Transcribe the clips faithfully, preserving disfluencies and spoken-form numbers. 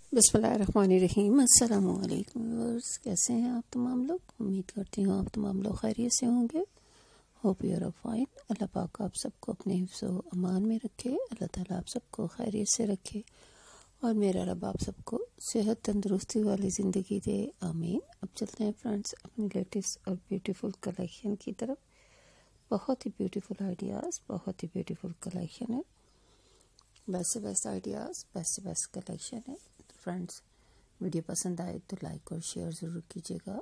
बिस्मिल्लाहिर्रहमानिर्रहीम। अस्सलामु अलैकुम व्यूअर्स, कैसे हैं आप तमाम लोग। उम्मीद करती हूँ आप तमाम लोग खैरियत से होंगे। Hope you are fine. अल्लाह पाक आप सबको अपने हिफ्ज़ व अमान में रखे। अल्लाह ताला आप सबको खैरियत से रखे और मेरा रब आप सबको सेहत तंदुरुस्ती वाली ज़िंदगी दे, आमीन। अब चलते हैं फ्रेंड्स अपनी लेटेस्ट और ब्यूटीफुल कलेक्शन की तरफ। बहुत ही ब्यूटीफुल आइडियाज़, बहुत ही ब्यूटीफुल कलेक्शन है। बेस्ट से बेस्ट आइडियाज़, बेस्ट से बेस्ट कलेक्शन है। तो फ्रेंड्स, वीडियो पसंद आए तो लाइक और शेयर ज़रूर कीजिएगा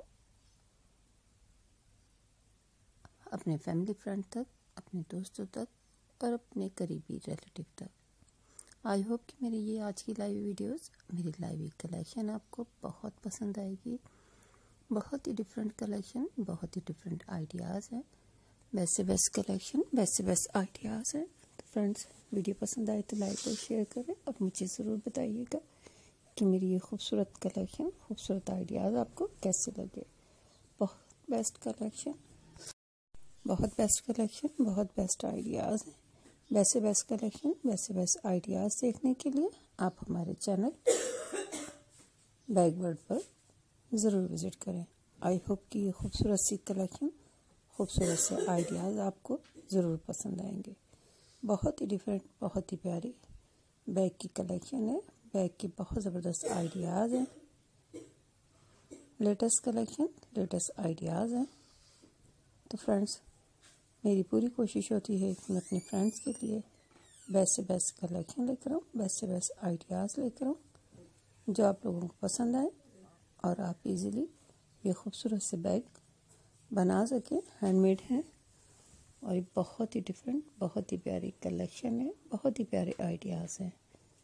अपने फैमिली फ्रेंड तक, अपने दोस्तों तक और अपने करीबी रिलेटिव तक। आई होप कि मेरी ये आज की लाइव वीडियोस, मेरी लाइव कलेक्शन आपको बहुत पसंद आएगी। बहुत ही डिफरेंट कलेक्शन, बहुत ही डिफरेंट आइडियाज़ हैं। बेस्ट से बेस्ट कलेक्शन, बेस्ट से बेस्ट आइडियाज़ हैं। तो फ्रेंड्स, वीडियो पसंद आए तो लाइक और शेयर करें और मुझे ज़रूर बताइएगा कि मेरी ये खूबसूरत कलेक्शन, खूबसूरत आइडियाज़ आपको कैसे लगे। बहुत बेस्ट कलेक्शन, बहुत बेस्ट कलेक्शन, बहुत बेस्ट आइडियाज़ हैं। वैसे बेस्ट कलेक्शन, वैसे बेस्ट आइडियाज़ देखने के लिए आप हमारे चैनल बैकवर्ड पर ज़रूर विज़िट करें। आई होप कि ये खूबसूरत सी कलेक्शन, खूबसूरत से आइडियाज़ आपको ज़रूर पसंद आएंगे। बहुत ही डिफरेंट, बहुत ही प्यारी बैग की कलेक्शन है। बैग की बहुत ज़बरदस्त आइडियाज़ हैं। लेटेस्ट कलेक्शन, लेटेस्ट आइडियाज़ हैं। तो फ्रेंड्स, मेरी पूरी कोशिश होती है कि मैं अपने फ्रेंड्स के लिए बेस्ट से बेस्ट कलेक्शन लेकर आऊँ, बेस्ट से बेस्ट आइडियाज़ लेकर आऊँ जो आप लोगों को पसंद आए और आप इजीली ये खूबसूरत से बैग बना सकें। हैंडमेड हैं और ये बहुत ही डिफरेंट, बहुत ही प्यारी कलेक्शन है, बहुत ही प्यारे आइडियाज़ हैं।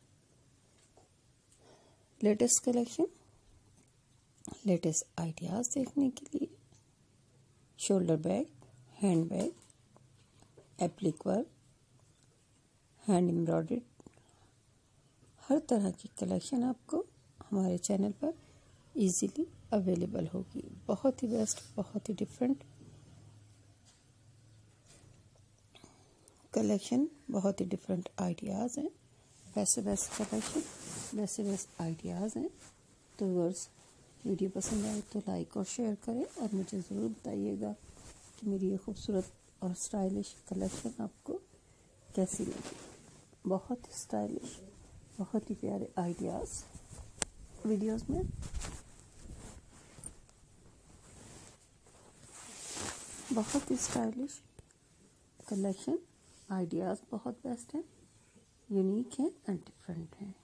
लेटेस्ट कलेक्शन, लेटेस्ट आइडियाज़ देखने के लिए shoulder bag, hand bag, applique work, hand embroidered, हर तरह की कलेक्शन आपको हमारे चैनल पर इजीली अवेलेबल होगी। बहुत ही बेस्ट, बहुत ही डिफरेंट कलेक्शन, बहुत ही डिफरेंट आइडियाज़ हैं। वैसे बेस्ट कलेक्शन, वैसे बेस्ट आइडियाज़ हैं। तो व्यूअर्स, वीडियो पसंद आए तो लाइक और शेयर करें और मुझे ज़रूर बताइएगा कि मेरी ये खूबसूरत और स्टाइलिश कलेक्शन आपको कैसी लगी। बहुत ही स्टाइलिश, बहुत ही प्यारे आइडियाज़ वीडियोस में। बहुत ही स्टाइलिश कलेक्शन, आइडियाज़ बहुत बेस्ट हैं, यूनिक हैं एंड डिफरेंट हैं।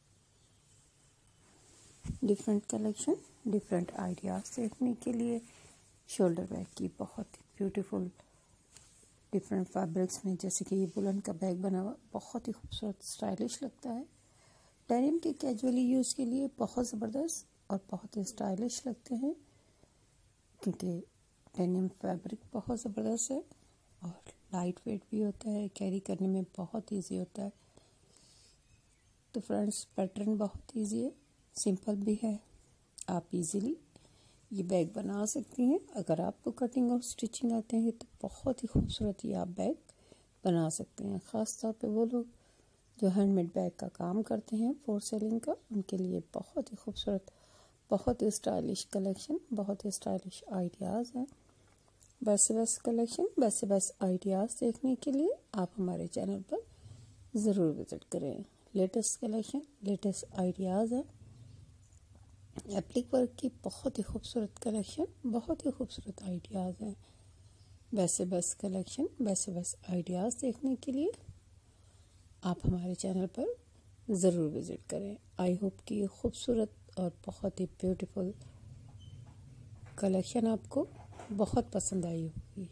डिफरेंट कलेक्शन, डिफरेंट आइडियाज़ देखने के लिए शोल्डर बैग की बहुत ही ब्यूटीफुल डिफरेंट फैब्रिक्स में, जैसे कि ये बुलन का बैग बना हुआ, बहुत ही खूबसूरत स्टाइलिश लगता है। डेनिम के कैजुअली यूज़ के लिए बहुत ज़बरदस्त और बहुत ही स्टाइलिश लगते हैं, क्योंकि डेनिम फैब्रिक बहुत ज़बरदस्त है और लाइट वेट भी होता है, कैरी करने में बहुत इजी होता है। तो फ्रेंड्स, पैटर्न बहुत इजी है, सिंपल भी है। आप इजीली ये बैग बना सकती हैं। अगर आपको कटिंग और स्टिचिंग आते हैं तो बहुत ही खूबसूरत ये आप बैग बना सकते हैं। ख़ास तौर पे वो लोग जो हैंडमेड बैग का काम करते हैं फॉर सेलिंग का, उनके लिए बहुत ही खूबसूरत, बहुत ही स्टाइलिश कलेक्शन, बहुत ही स्टाइलिश आइडियाज़ हैं। बेस्ट से बेस्ट कलेक्शन, बेस्ट से बेस्ट आइडियाज़ देखने के लिए आप हमारे चैनल पर ज़रूर विज़िट करें। लेटेस्ट कलेक्शन, लेटेस्ट आइडियाज़ हैं। एप्लिक वर्क की बहुत ही खूबसूरत कलेक्शन, बहुत ही खूबसूरत आइडियाज़ हैं। बेस्ट से बेस्ट कलेक्शन, बेस्ट से बेस्ट आइडियाज़ देखने के लिए आप हमारे चैनल पर ज़रूर विज़िट करें। आई होप कि ये खूबसूरत और बहुत ही ब्यूटीफुल कलेक्शन आपको बहुत पसंद आई होगी।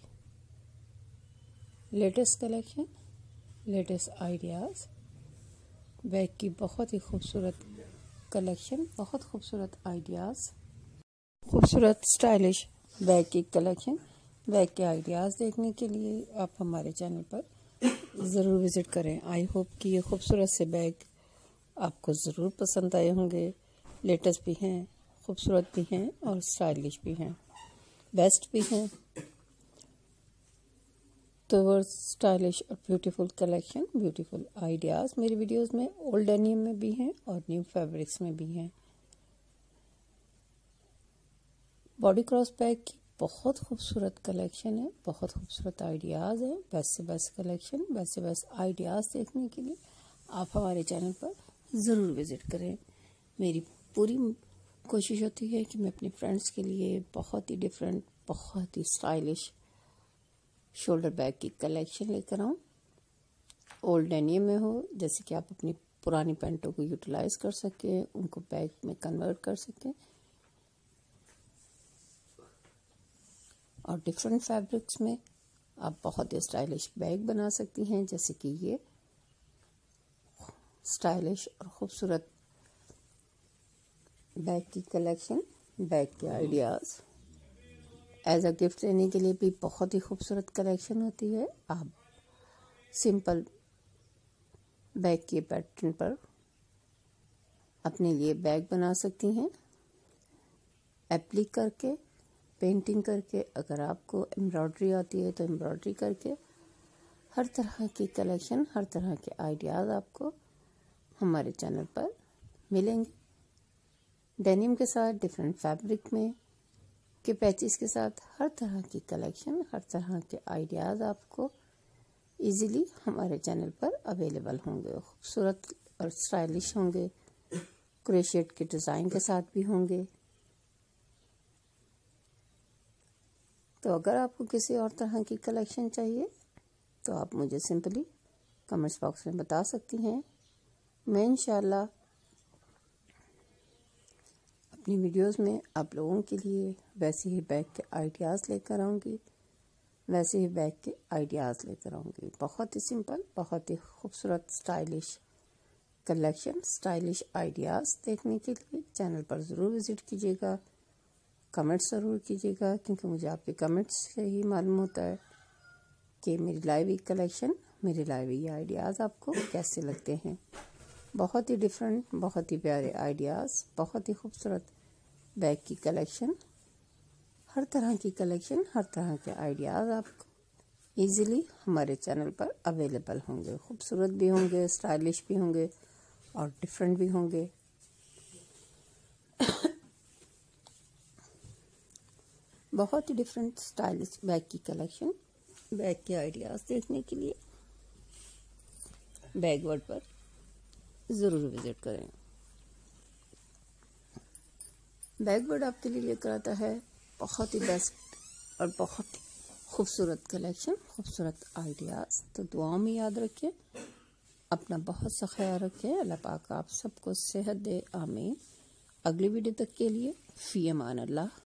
Latest collection, latest ideas, bag की बहुत ही खूबसूरत कलेक्शन, बहुत खूबसूरत आइडियाज़, खूबसूरत स्टाइलिश बैग की कलेक्शन, बैग के आइडियाज़ देखने के लिए आप हमारे चैनल पर ज़रूर विज़िट करें। आई होप कि ये खूबसूरत से बैग आपको ज़रूर पसंद आए होंगे। लेटेस्ट भी हैं, खूबसूरत भी हैं और स्टाइलिश भी हैं, बेस्ट भी हैं। टुवर्ड्स स्टाइलिश और ब्यूटीफुल कलेक्शन, ब्यूटीफुल आइडियाज़ मेरी वीडियोस में ओल्ड डेनिम में भी हैं और न्यू फैब्रिक्स में भी हैं। बॉडी क्रॉस बैग की बहुत खूबसूरत कलेक्शन है, बहुत खूबसूरत आइडियाज़ हैं। बेस्ट से बेस्ट कलेक्शन, बेस्ट से बेस्ट आइडियाज़ देखने के लिए आप हमारे चैनल पर ज़रूर विज़िट करें। मेरी पूरी कोशिश होती है कि मैं अपने फ्रेंड्स के लिए बहुत ही डिफरेंट, बहुत ही स्टाइलिश शोल्डर बैग की कलेक्शन लेकर आऊँ। ओल्ड डेनिम में हो, जैसे कि आप अपनी पुरानी पैंटों को यूटिलाइज कर सकें, उनको बैग में कन्वर्ट कर सकें, और डिफरेंट फैब्रिक्स में आप बहुत ही स्टाइलिश बैग बना सकती हैं, जैसे कि ये स्टाइलिश और खूबसूरत बैग की कलेक्शन, बैग के आइडियाज़ एज अ गिफ्ट देने के लिए भी बहुत ही खूबसूरत कलेक्शन होती है। आप सिंपल बैग के पैटर्न पर अपने लिए बैग बना सकती हैं, एप्लिक करके, पेंटिंग करके, अगर आपको एम्ब्रॉयडरी आती है तो एम्ब्रॉयडरी करके। हर तरह की कलेक्शन, हर तरह के आइडियाज़ आपको हमारे चैनल पर मिलेंगे। डेनिम के साथ, डिफरेंट फैब्रिक में के पैचेस के साथ, हर तरह की कलेक्शन, हर तरह के आइडियाज़ आपको इजीली हमारे चैनल पर अवेलेबल होंगे। खूबसूरत और स्टाइलिश होंगे, क्रोशेट के डिज़ाइन के साथ भी होंगे। तो अगर आपको किसी और तरह की कलेक्शन चाहिए तो आप मुझे सिंपली कमेंट्स बॉक्स में बता सकती हैं। मैं इंशाल्लाह अपनी वीडियोस में आप लोगों के लिए वैसे ही बैग के आइडियाज़ लेकर आऊँगी, वैसे ही बैग के आइडियाज़ लेकर आऊँगी। बहुत ही सिंपल, बहुत ही खूबसूरत स्टाइलिश कलेक्शन, स्टाइलिश आइडियाज़ देखने के लिए चैनल पर ज़रूर विज़िट कीजिएगा, कमेंट्स ज़रूर कीजिएगा, क्योंकि मुझे आपके कमेंट्स से ही मालूम होता है कि मेरी लाइव कलेक्शन, मेरे लाइव आइडियाज़ आपको कैसे लगते हैं। बहुत ही डिफरेंट, बहुत ही प्यारे आइडियाज़, बहुत ही खूबसूरत बैग की कलेक्शन, हर तरह की कलेक्शन, हर तरह के आइडियाज़ आपको इजीली हमारे चैनल पर अवेलेबल होंगे। खूबसूरत भी होंगे, स्टाइलिश भी होंगे और डिफरेंट भी होंगे। बहुत ही डिफरेंट स्टाइलिश बैग की कलेक्शन, बैग के आइडियाज़ देखने के लिए बैग वर्ल्ड पर ज़रूर विज़िट करें। बैग वर्ल्ड आपके लिए लेकर आता है बहुत ही बेस्ट और बहुत ही खूबसूरत कलेक्शन, खूबसूरत आइडियाज़। तो दुआओं में याद रखें, अपना बहुत सा ख्याल रखें। अल्लाह पाक आप सबको सेहत दे, आमीन। अगली वीडियो तक के लिए फ़ी अमान अल्लाह।